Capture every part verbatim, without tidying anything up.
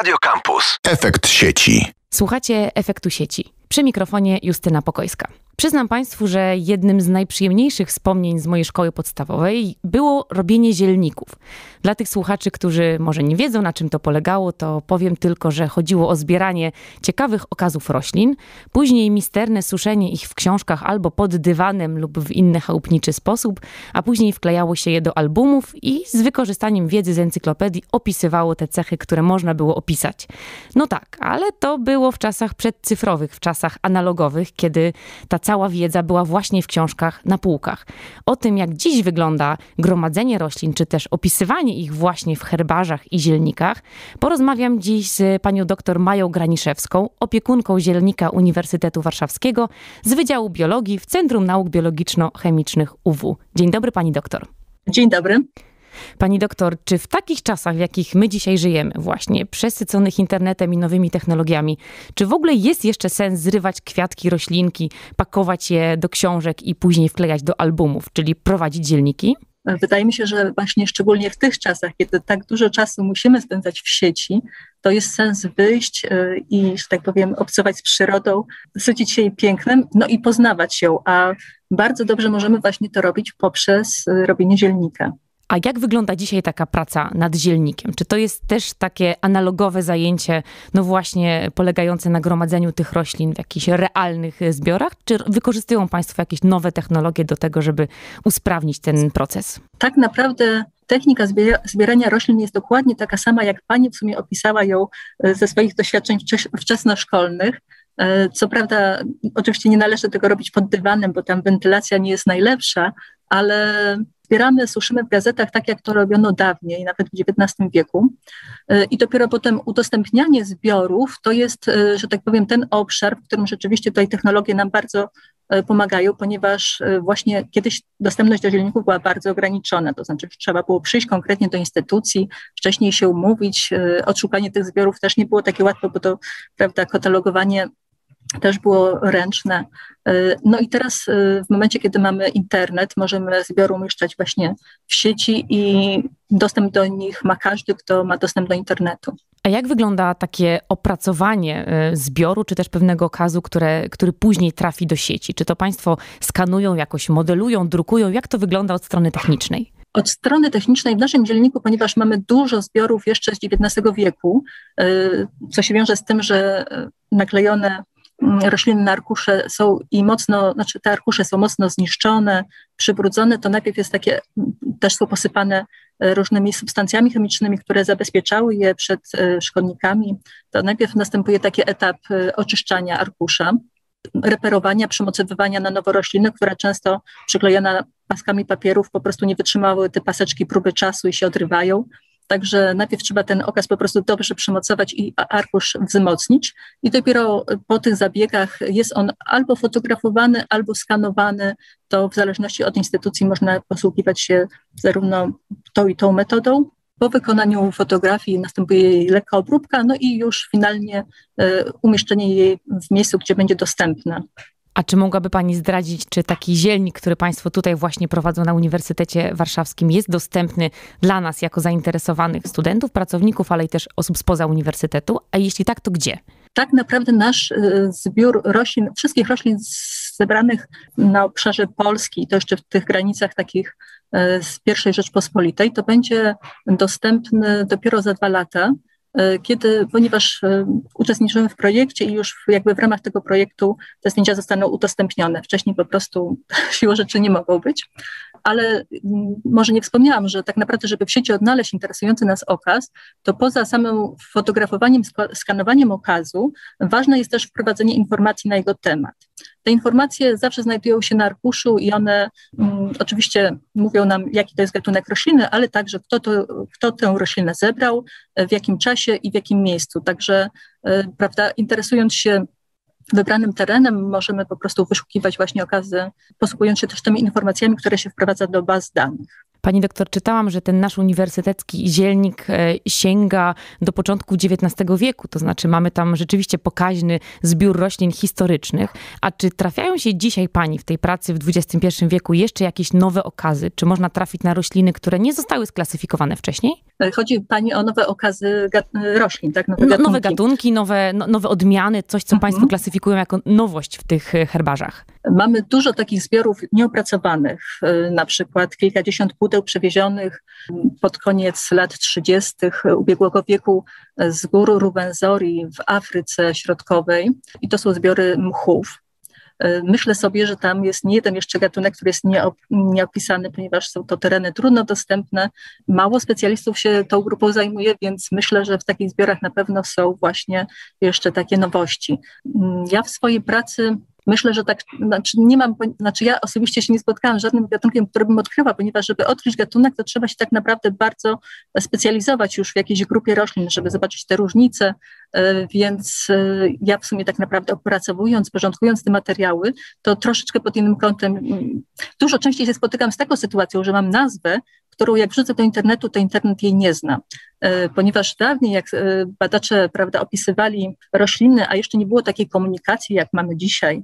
Radio Campus. Efekt sieci. Słuchacie Efektu sieci. Przy mikrofonie Justyna Pokojska. Przyznam Państwu, że jednym z najprzyjemniejszych wspomnień z mojej szkoły podstawowej było robienie zielników. Dla tych słuchaczy, którzy może nie wiedzą, na czym to polegało, to powiem tylko, że chodziło o zbieranie ciekawych okazów roślin, później misterne suszenie ich w książkach albo pod dywanem lub w inny chałupniczy sposób, a później wklejało się je do albumów i z wykorzystaniem wiedzy z encyklopedii opisywało te cechy, które można było opisać. No tak, ale to było w czasach przedcyfrowych, w czasach analogowych, kiedy ta cała wiedza była właśnie w książkach na półkach. O tym, jak dziś wygląda gromadzenie roślin, czy też opisywanie ich właśnie w herbarzach i zielnikach, porozmawiam dziś z panią dr Mają Graniszewską, opiekunką zielnika Uniwersytetu Warszawskiego z Wydziału Biologii w Centrum Nauk Biologiczno-Chemicznych U W. Dzień dobry, pani doktor. Dzień dobry. Pani doktor, czy w takich czasach, w jakich my dzisiaj żyjemy, właśnie przesyconych internetem i nowymi technologiami, czy w ogóle jest jeszcze sens zrywać kwiatki, roślinki, pakować je do książek i później wklejać do albumów, czyli prowadzić dzielniki? Wydaje mi się, że właśnie szczególnie w tych czasach, kiedy tak dużo czasu musimy spędzać w sieci, to jest sens wyjść i, że tak powiem, obcować z przyrodą, sycić się jej pięknem, no i poznawać ją, a bardzo dobrze możemy właśnie to robić poprzez robienie zielnika. A jak wygląda dzisiaj taka praca nad zielnikiem? Czy to jest też takie analogowe zajęcie, no właśnie polegające na gromadzeniu tych roślin w jakichś realnych zbiorach? Czy wykorzystują Państwo jakieś nowe technologie do tego, żeby usprawnić ten proces? Tak naprawdę technika zbierania roślin jest dokładnie taka sama, jak Pani w sumie opisała ją ze swoich doświadczeń wczesnoszkolnych. Co prawda, oczywiście nie należy tego robić pod dywanem, bo tam wentylacja nie jest najlepsza, ale zbieramy, suszymy w gazetach tak, jak to robiono dawniej, nawet w dziewiętnastym wieku. I dopiero potem udostępnianie zbiorów to jest, że tak powiem, ten obszar, w którym rzeczywiście tutaj technologie nam bardzo pomagają, ponieważ właśnie kiedyś dostępność do zielników była bardzo ograniczona, to znaczy trzeba było przyjść konkretnie do instytucji, wcześniej się umówić, odszukanie tych zbiorów też nie było takie łatwe, bo to, prawda, katalogowanie też było ręczne. No i teraz w momencie, kiedy mamy internet, możemy zbiory umieszczać właśnie w sieci i dostęp do nich ma każdy, kto ma dostęp do internetu. A jak wygląda takie opracowanie zbioru, czy też pewnego okazu, które, który później trafi do sieci? Czy to Państwo skanują, jakoś modelują, drukują? Jak to wygląda od strony technicznej? Od strony technicznej w naszym dzielniku, ponieważ mamy dużo zbiorów jeszcze z dziewiętnastego wieku, co się wiąże z tym, że naklejone rośliny na arkusze są i mocno, znaczy te arkusze są mocno zniszczone, przybrudzone, to najpierw jest takie, też są posypane różnymi substancjami chemicznymi, które zabezpieczały je przed szkodnikami. To najpierw następuje taki etap oczyszczania arkusza, reperowania, przymocowywania na nowo rośliny, które często przyklejone paskami papierów po prostu nie wytrzymały te paseczki próby czasu i się odrywają. Także najpierw trzeba ten okaz po prostu dobrze przymocować i arkusz wzmocnić i dopiero po tych zabiegach jest on albo fotografowany, albo skanowany. To w zależności od instytucji można posługiwać się zarówno tą i tą metodą. Po wykonaniu fotografii następuje jej lekka obróbka, no i już finalnie umieszczenie jej w miejscu, gdzie będzie dostępna. A czy mogłaby Pani zdradzić, czy taki zielnik, który Państwo tutaj właśnie prowadzą na Uniwersytecie Warszawskim, jest dostępny dla nas jako zainteresowanych studentów, pracowników, ale i też osób spoza uniwersytetu? A jeśli tak, to gdzie? Tak naprawdę nasz zbiór roślin, wszystkich roślin zebranych na obszarze Polski, to jeszcze w tych granicach takich z pierwszej Rzeczpospolitej, to będzie dostępny dopiero za dwa lata. Kiedy, ponieważ uczestniczymy w projekcie i już jakby w ramach tego projektu te zdjęcia zostaną udostępnione. Wcześniej po prostu siłą rzeczy nie mogą być. Ale może nie wspomniałam, że tak naprawdę, żeby w sieci odnaleźć interesujący nas okaz, to poza samym fotografowaniem, skanowaniem okazu, ważne jest też wprowadzenie informacji na jego temat. Te informacje zawsze znajdują się na arkuszu i one um, oczywiście mówią nam, jaki to jest gatunek rośliny, ale także kto, to, kto tę roślinę zebrał, w jakim czasie i w jakim miejscu. Także y, prawda, interesując się wybranym terenem, możemy po prostu wyszukiwać właśnie okazy, posługując się też tymi informacjami, które się wprowadza do baz danych. Pani doktor, czytałam, że ten nasz uniwersytecki zielnik sięga do początku dziewiętnastego wieku, to znaczy mamy tam rzeczywiście pokaźny zbiór roślin historycznych. A czy trafiają się dzisiaj pani w tej pracy w dwudziestym pierwszym wieku jeszcze jakieś nowe okazy? Czy można trafić na rośliny, które nie zostały sklasyfikowane wcześniej? Chodzi pani o nowe okazy gat- roślin, tak? Nowe no, gatunki, nowe, gatunki nowe, no, nowe odmiany, coś, co mhm. państwo klasyfikują jako nowość w tych herbarzach. Mamy dużo takich zbiorów nieopracowanych, na przykład kilkadziesiąt pudeł przewiezionych pod koniec lat trzydziestych ubiegłego wieku z gór Ruwenzori w Afryce Środkowej i to są zbiory mchów. Myślę sobie, że tam jest nie jeden jeszcze gatunek, który jest nieop, nieopisany, ponieważ są to tereny trudno dostępne. Mało specjalistów się tą grupą zajmuje, więc myślę, że w takich zbiorach na pewno są właśnie jeszcze takie nowości. Ja w swojej pracy myślę, że tak, znaczy nie mam, znaczy ja osobiście się nie spotkałam z żadnym gatunkiem, który bym odkryła, ponieważ żeby odkryć gatunek, to trzeba się tak naprawdę bardzo specjalizować już w jakiejś grupie roślin, żeby zobaczyć te różnice, więc ja w sumie tak naprawdę opracowując, porządkując te materiały, to troszeczkę pod innym kątem, dużo częściej się spotykam z taką sytuacją, że mam nazwę, którą jak wrzucę do internetu, to internet jej nie zna. Ponieważ dawniej, jak badacze, prawda, opisywali rośliny, a jeszcze nie było takiej komunikacji, jak mamy dzisiaj,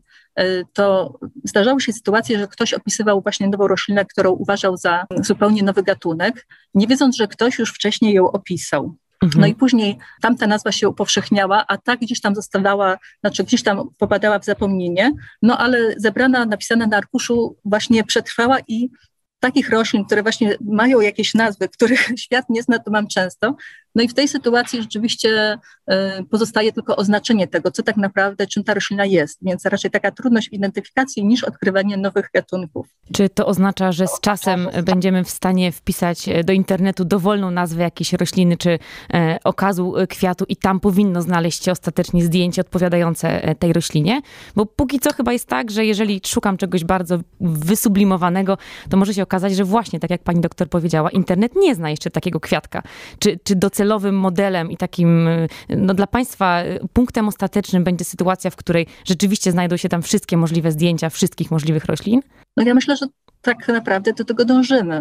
to zdarzały się sytuacje, że ktoś opisywał właśnie nową roślinę, którą uważał za zupełnie nowy gatunek, nie wiedząc, że ktoś już wcześniej ją opisał. Mhm. No i później tamta nazwa się upowszechniała, a ta gdzieś tam zostawała, znaczy gdzieś tam popadała w zapomnienie, no ale zebrana, napisana na arkuszu właśnie przetrwała i takich roślin, które właśnie mają jakieś nazwy, których świat nie zna, to mam często. No i w tej sytuacji rzeczywiście y, pozostaje tylko oznaczenie tego, co tak naprawdę, czym ta roślina jest. Więc raczej taka trudność w identyfikacji niż odkrywanie nowych gatunków. Czy to oznacza, że z czasem będziemy w stanie wpisać do internetu dowolną nazwę jakiejś rośliny czy e, okazu kwiatu i tam powinno znaleźć się ostatecznie zdjęcie odpowiadające tej roślinie? Bo póki co chyba jest tak, że jeżeli szukam czegoś bardzo wysublimowanego, to może się okazać, że właśnie, tak jak pani doktor powiedziała, internet nie zna jeszcze takiego kwiatka. Czy, czy docelowym modelem i takim, no dla państwa punktem ostatecznym będzie sytuacja, w której rzeczywiście znajdą się tam wszystkie możliwe zdjęcia wszystkich możliwych roślin? No ja myślę, że tak naprawdę do tego dążymy,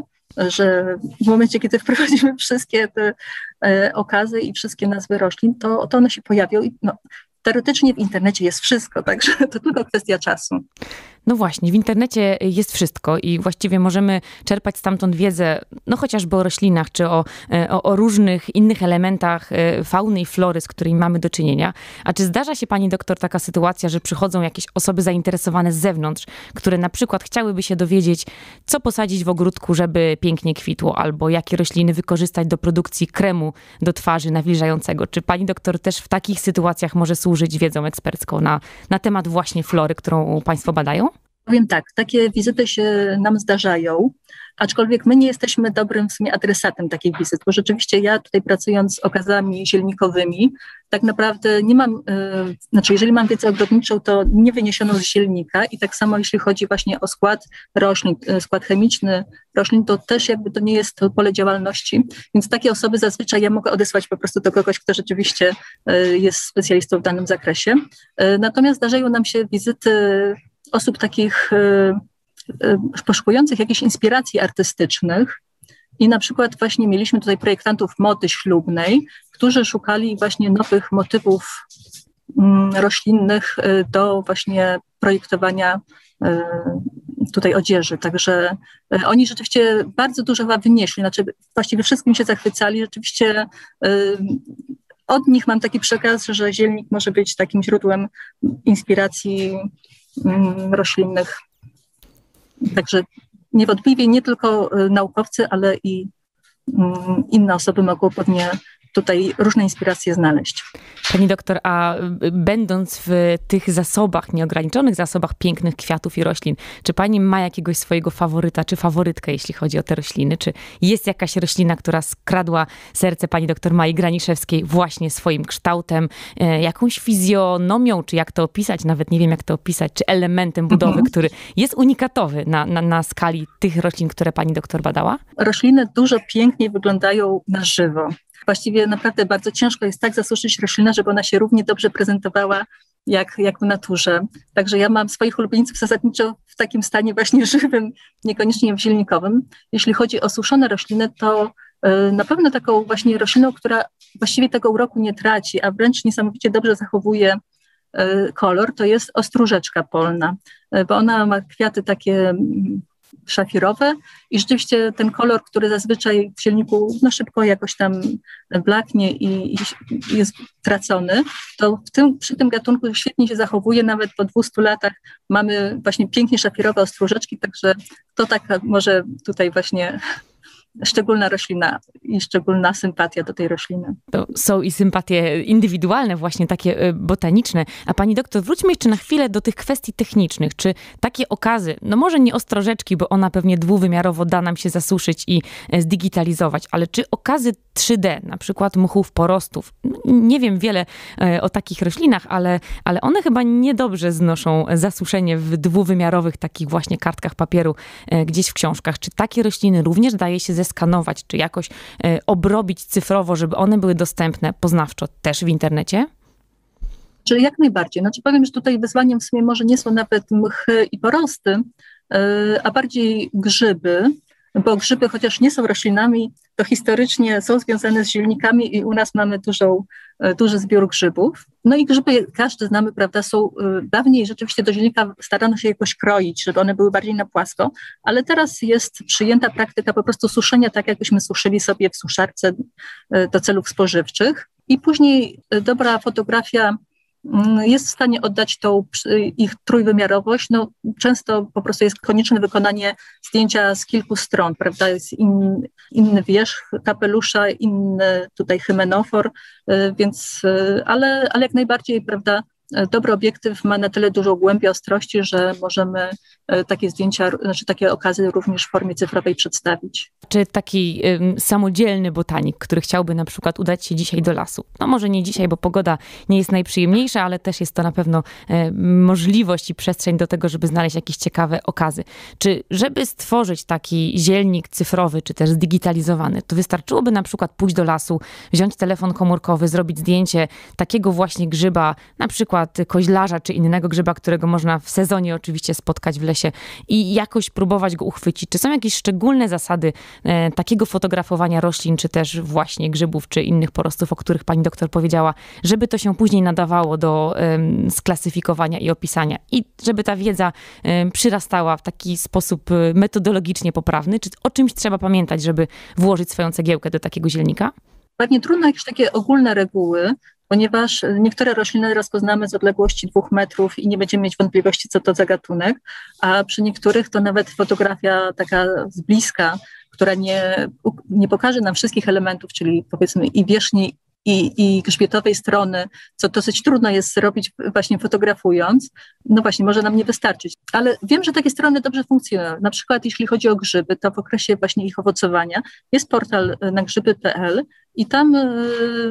że w momencie, kiedy wprowadzimy wszystkie te e, okazy i wszystkie nazwy roślin, to, to one się pojawią i no, teoretycznie w internecie jest wszystko, także to tylko kwestia czasu. No właśnie, w internecie jest wszystko i właściwie możemy czerpać stamtąd wiedzę, no chociażby o roślinach, czy o, o, o różnych innych elementach fauny i flory, z którymi mamy do czynienia. A czy zdarza się pani doktor taka sytuacja, że przychodzą jakieś osoby zainteresowane z zewnątrz, które na przykład chciałyby się dowiedzieć, co posadzić w ogródku, żeby pięknie kwitło, albo jakie rośliny wykorzystać do produkcji kremu do twarzy nawilżającego? Czy pani doktor też w takich sytuacjach może służyć wiedzą ekspercką na, na temat właśnie flory, którą państwo badają? Powiem tak, takie wizyty się nam zdarzają, aczkolwiek my nie jesteśmy dobrym w sumie adresatem takich wizyt, bo rzeczywiście ja tutaj pracując z okazami zielnikowymi, tak naprawdę nie mam, yy, znaczy jeżeli mam wiedzę ogrodniczą, to nie wyniesiono z zielnika i tak samo jeśli chodzi właśnie o skład roślin, yy, skład chemiczny roślin, to też jakby to nie jest to pole działalności, więc takie osoby zazwyczaj ja mogę odesłać po prostu do kogoś, kto rzeczywiście yy, jest specjalistą w danym zakresie. Yy, natomiast zdarzają nam się wizyty osób takich y, y, poszukujących jakichś inspiracji artystycznych i na przykład właśnie mieliśmy tutaj projektantów mody ślubnej, którzy szukali właśnie nowych motywów y, roślinnych y, do właśnie projektowania y, tutaj odzieży. Także y, oni rzeczywiście bardzo dużo chyba wynieśli, znaczy właściwie wszystkim się zachwycali, rzeczywiście y, od nich mam taki przekaz, że zielnik może być takim źródłem inspiracji roślinnych. Także niewątpliwie nie tylko naukowcy, ale i inne osoby mogą pewnie tutaj różne inspiracje znaleźć. Pani doktor, a będąc w tych zasobach, nieograniczonych zasobach pięknych kwiatów i roślin, czy pani ma jakiegoś swojego faworyta, czy faworytkę, jeśli chodzi o te rośliny? Czy jest jakaś roślina, która skradła serce pani doktor Mai Graniszewskiej właśnie swoim kształtem, jakąś fizjonomią, czy jak to opisać, nawet nie wiem jak to opisać, czy elementem budowy, mhm. który jest unikatowy na, na, na skali tych roślin, które pani doktor badała? Rośliny dużo piękniej wyglądają na żywo. Właściwie naprawdę bardzo ciężko jest tak zasuszyć roślinę, żeby ona się równie dobrze prezentowała jak, jak w naturze. Także ja mam swoich ulubieńców zasadniczo w takim stanie właśnie żywym, niekoniecznie w zielnikowym. Jeśli chodzi o suszone rośliny, to na pewno taką właśnie rośliną, która właściwie tego uroku nie traci, a wręcz niesamowicie dobrze zachowuje kolor, to jest ostróżeczka polna, bo ona ma kwiaty takie szafirowe i rzeczywiście ten kolor, który zazwyczaj w zielniku no szybko jakoś tam blaknie i, i jest tracony, to w tym, przy tym gatunku świetnie się zachowuje, nawet po dwustu latach mamy właśnie pięknie szafirowe ostróżeczki, także to taka może tutaj właśnie szczególna roślina i szczególna sympatia do tej rośliny. To są i sympatie indywidualne, właśnie takie botaniczne. A pani doktor, wróćmy jeszcze na chwilę do tych kwestii technicznych. Czy takie okazy, no może nie ostrożeczki, bo ona pewnie dwuwymiarowo da nam się zasuszyć i zdigitalizować, ale czy okazy trzy D, na przykład mchów, porostów, nie wiem wiele o takich roślinach, ale, ale one chyba niedobrze znoszą zasuszenie w dwuwymiarowych takich właśnie kartkach papieru gdzieś w książkach. Czy takie rośliny również daje się zeskanować, czy jakoś obrobić cyfrowo, żeby one były dostępne poznawczo też w internecie? Czyli jak najbardziej. Znaczy powiem, że tutaj wyzwaniem w sumie może nie są nawet mchy i porosty, a bardziej grzyby, bo grzyby, chociaż nie są roślinami, to historycznie są związane z zielnikami i u nas mamy dużą, duży zbiór grzybów. No i grzyby każdy znamy, prawda, są dawniej rzeczywiście do zielnika starano się jakoś kroić, żeby one były bardziej na płasko, ale teraz jest przyjęta praktyka po prostu suszenia, tak jakbyśmy suszyli sobie w suszarce do celów spożywczych i później dobra fotografia jest w stanie oddać tą ich trójwymiarowość. No, często po prostu jest konieczne wykonanie zdjęcia z kilku stron, prawda? Jest in, inny wierzch kapelusza, inny tutaj hymenofor, więc, ale, ale jak najbardziej, prawda, dobry obiektyw ma na tyle dużą głębię ostrości, że możemy takie zdjęcia, znaczy takie okazy również w formie cyfrowej przedstawić. Czy taki y, samodzielny botanik, który chciałby na przykład udać się dzisiaj do lasu, no może nie dzisiaj, bo pogoda nie jest najprzyjemniejsza, ale też jest to na pewno y, możliwość i przestrzeń do tego, żeby znaleźć jakieś ciekawe okazy. Czy żeby stworzyć taki zielnik cyfrowy, czy też zdigitalizowany, to wystarczyłoby na przykład pójść do lasu, wziąć telefon komórkowy, zrobić zdjęcie takiego właśnie grzyba, na przykład koźlarza, czy innego grzyba, którego można w sezonie oczywiście spotkać w lesie i jakoś próbować go uchwycić? Czy są jakieś szczególne zasady e, takiego fotografowania roślin, czy też właśnie grzybów, czy innych porostów, o których pani doktor powiedziała, żeby to się później nadawało do e, sklasyfikowania i opisania i żeby ta wiedza e, przyrastała w taki sposób metodologicznie poprawny? Czy o czymś trzeba pamiętać, żeby włożyć swoją cegiełkę do takiego zielnika? Pewnie trudno jakieś takie ogólne reguły, ponieważ niektóre rośliny rozpoznamy z odległości dwóch metrów i nie będziemy mieć wątpliwości, co to za gatunek, a przy niektórych to nawet fotografia taka z bliska, która nie, nie pokaże nam wszystkich elementów, czyli powiedzmy i wierzchniej, i, i grzbietowej strony, co dosyć trudno jest zrobić właśnie fotografując, no właśnie może nam nie wystarczyć. Ale wiem, że takie strony dobrze funkcjonują. Na przykład jeśli chodzi o grzyby, to w okresie właśnie ich owocowania jest portal na grzyby kropka p l i tam yy,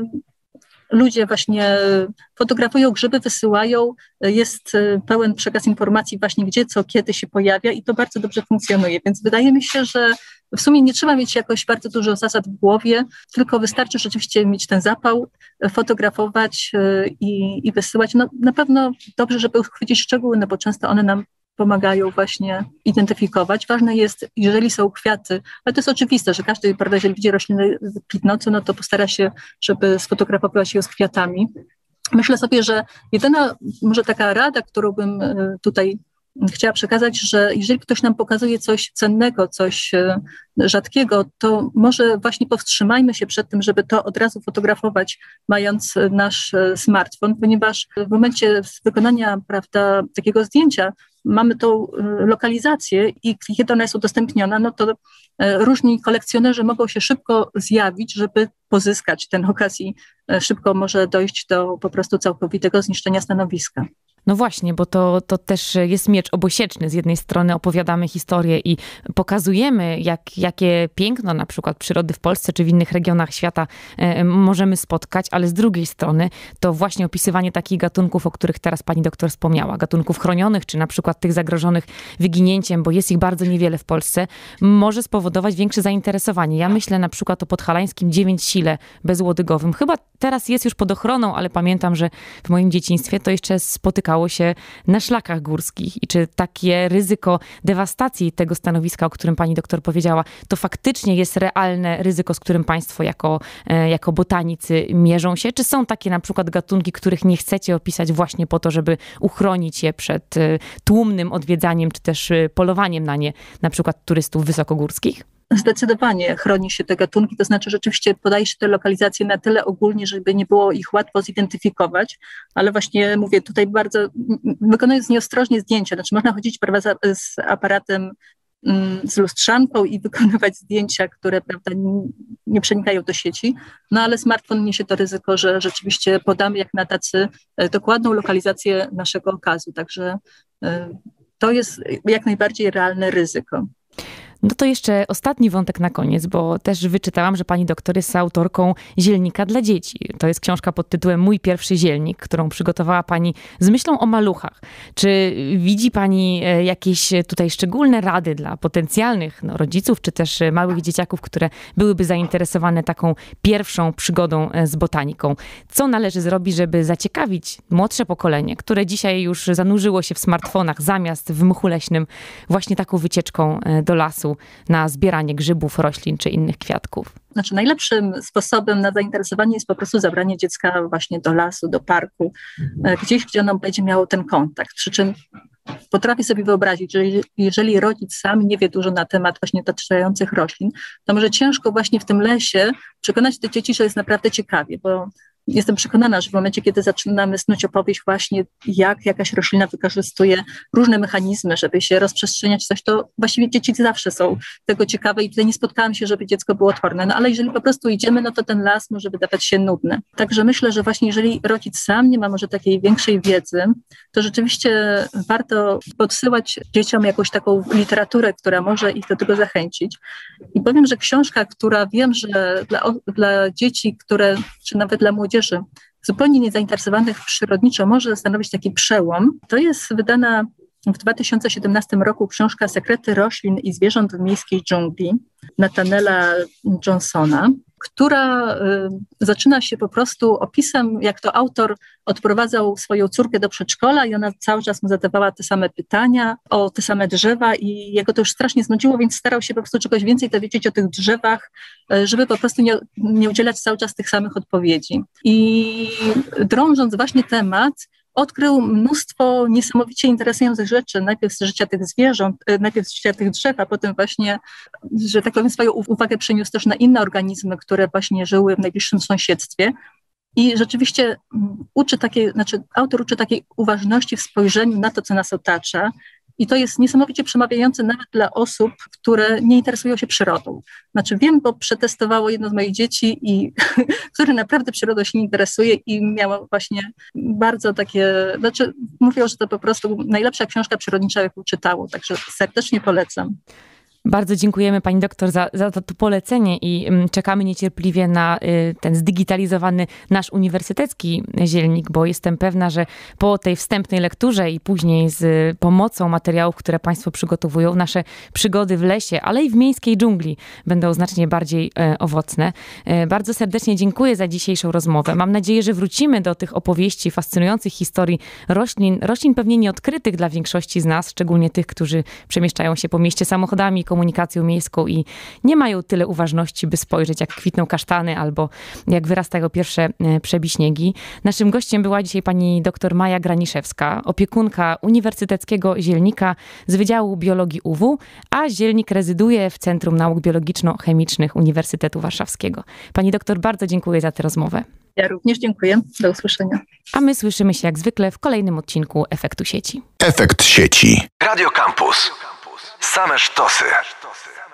ludzie właśnie fotografują grzyby, wysyłają, jest pełen przekaz informacji właśnie gdzie, co, kiedy się pojawia i to bardzo dobrze funkcjonuje, więc wydaje mi się, że w sumie nie trzeba mieć jakoś bardzo dużo zasad w głowie, tylko wystarczy rzeczywiście mieć ten zapał, fotografować i, i wysyłać. No, na pewno dobrze, żeby uchwycić szczegóły, no bo często one nam pomagają właśnie identyfikować. Ważne jest, jeżeli są kwiaty, ale to jest oczywiste, że każdy, prawda, jeżeli widzi roślinę kwitnącą, no to postara się, żeby sfotografować ją z kwiatami. Myślę sobie, że jedyna może taka rada, którą bym tutaj chciała przekazać, że jeżeli ktoś nam pokazuje coś cennego, coś rzadkiego, to może właśnie powstrzymajmy się przed tym, żeby to od razu fotografować, mając nasz smartfon, ponieważ w momencie wykonania, prawda, takiego zdjęcia mamy tą lokalizację i kiedy ona jest udostępniona, no to różni kolekcjonerzy mogą się szybko zjawić, żeby pozyskać ten okaz i szybko może dojść do po prostu całkowitego zniszczenia stanowiska. No właśnie, bo to, to też jest miecz obosieczny. Z jednej strony opowiadamy historię i pokazujemy, jak, jakie piękno na przykład przyrody w Polsce czy w innych regionach świata e, możemy spotkać, ale z drugiej strony to właśnie opisywanie takich gatunków, o których teraz pani doktor wspomniała, gatunków chronionych, czy na przykład tych zagrożonych wyginięciem, bo jest ich bardzo niewiele w Polsce, może spowodować większe zainteresowanie. Ja myślę na przykład o podhalańskim dziewięćsile bezłodygowym. Chyba teraz jest już pod ochroną, ale pamiętam, że w moim dzieciństwie to jeszcze spotykało się na szlakach górskich. I czy takie ryzyko dewastacji tego stanowiska, o którym pani doktor powiedziała, to faktycznie jest realne ryzyko, z którym państwo jako, jako botanicy mierzą się? Czy są takie na przykład gatunki, których nie chcecie opisać właśnie po to, żeby uchronić je przed tłumnym odwiedzaniem, czy też polowaniem na nie, na przykład turystów wysokogórskich? Zdecydowanie chroni się te gatunki, to znaczy rzeczywiście podaje się te lokalizacje na tyle ogólnie, żeby nie było ich łatwo zidentyfikować, ale właśnie mówię tutaj bardzo, wykonując nieostrożnie zdjęcia, znaczy można chodzić prawda, z aparatem, z lustrzanką i wykonywać zdjęcia, które prawda, nie przenikają do sieci, no ale smartfon niesie to ryzyko, że rzeczywiście podamy jak na tacy dokładną lokalizację naszego okazu, także to jest jak najbardziej realne ryzyko. No to jeszcze ostatni wątek na koniec, bo też wyczytałam, że pani doktor jest autorką Zielnika dla dzieci. To jest książka pod tytułem Mój pierwszy zielnik, którą przygotowała pani z myślą o maluchach. Czy widzi pani jakieś tutaj szczególne rady dla potencjalnych no, rodziców, czy też małych dzieciaków, które byłyby zainteresowane taką pierwszą przygodą z botaniką? Co należy zrobić, żeby zaciekawić młodsze pokolenie, które dzisiaj już zanurzyło się w smartfonach zamiast w mchu leśnym właśnie taką wycieczką do lasu na zbieranie grzybów, roślin czy innych kwiatków? Znaczy najlepszym sposobem na zainteresowanie jest po prostu zabranie dziecka właśnie do lasu, do parku, gdzieś, gdzie ono będzie miało ten kontakt. Przy czym potrafię sobie wyobrazić, że jeżeli rodzic sam nie wie dużo na temat właśnie otaczających roślin, to może ciężko właśnie w tym lesie przekonać te dzieci, że jest naprawdę ciekawie, bo jestem przekonana, że w momencie, kiedy zaczynamy snuć opowieść właśnie, jak jakaś roślina wykorzystuje różne mechanizmy, żeby się rozprzestrzeniać coś, to właściwie dzieci zawsze są tego ciekawe i tutaj nie spotkałam się, żeby dziecko było odporne. No ale jeżeli po prostu idziemy, no to ten las może wydawać się nudny. Także myślę, że właśnie jeżeli rodzic sam nie ma może takiej większej wiedzy, to rzeczywiście warto podsyłać dzieciom jakąś taką literaturę, która może ich do tego zachęcić. I powiem, że książka, która wiem, że dla, dla dzieci, które, czy nawet dla młodzieży, zupełnie niezainteresowanych przyrodniczo może stanowić taki przełom. To jest wydana w dwa tysiące siedemnastym roku książka Sekrety roślin i zwierząt w miejskiej dżungli Nathaniela Johnsona, która y, zaczyna się po prostu opisem, jak to autor odprowadzał swoją córkę do przedszkola i ona cały czas mu zadawała te same pytania o te same drzewa i jego to już strasznie znudziło, więc starał się po prostu czegoś więcej dowiedzieć o tych drzewach, y, żeby po prostu nie, nie udzielać cały czas tych samych odpowiedzi. I drążąc właśnie temat, odkrył mnóstwo niesamowicie interesujących rzeczy, najpierw z życia tych zwierząt, najpierw z życia tych drzew, a potem właśnie, że tak powiem, swoją uwagę przeniósł też na inne organizmy, które właśnie żyły w najbliższym sąsiedztwie. I rzeczywiście uczy takiej, znaczy autor uczy takiej uważności w spojrzeniu na to, co nas otacza. I to jest niesamowicie przemawiające nawet dla osób, które nie interesują się przyrodą. Znaczy wiem, bo przetestowało jedno z moich dzieci, i które naprawdę przyrodą się nie interesuje i miało właśnie bardzo takie, znaczy mówią, że to po prostu najlepsza książka przyrodnicza, jaką czytało, także serdecznie polecam. Bardzo dziękujemy pani doktor za, za to polecenie i czekamy niecierpliwie na ten zdigitalizowany nasz uniwersytecki zielnik, bo jestem pewna, że po tej wstępnej lekturze i później z pomocą materiałów, które państwo przygotowują, nasze przygody w lesie, ale i w miejskiej dżungli będą znacznie bardziej owocne. Bardzo serdecznie dziękuję za dzisiejszą rozmowę. Mam nadzieję, że wrócimy do tych opowieści, fascynujących historii roślin, roślin pewnie nieodkrytych dla większości z nas, szczególnie tych, którzy przemieszczają się po mieście samochodami, komunikacją miejską i nie mają tyle uważności, by spojrzeć, jak kwitną kasztany albo jak wyrastają pierwsze przebiśniegi. Naszym gościem była dzisiaj pani dr Maja Graniszewska, opiekunka Uniwersyteckiego Zielnika z Wydziału Biologii U W, a zielnik rezyduje w Centrum Nauk Biologiczno-Chemicznych Uniwersytetu Warszawskiego. Pani doktor, bardzo dziękuję za tę rozmowę. Ja również dziękuję. Do usłyszenia. A my słyszymy się jak zwykle w kolejnym odcinku Efektu Sieci. Efekt sieci. Radio Campus. Same sztosy.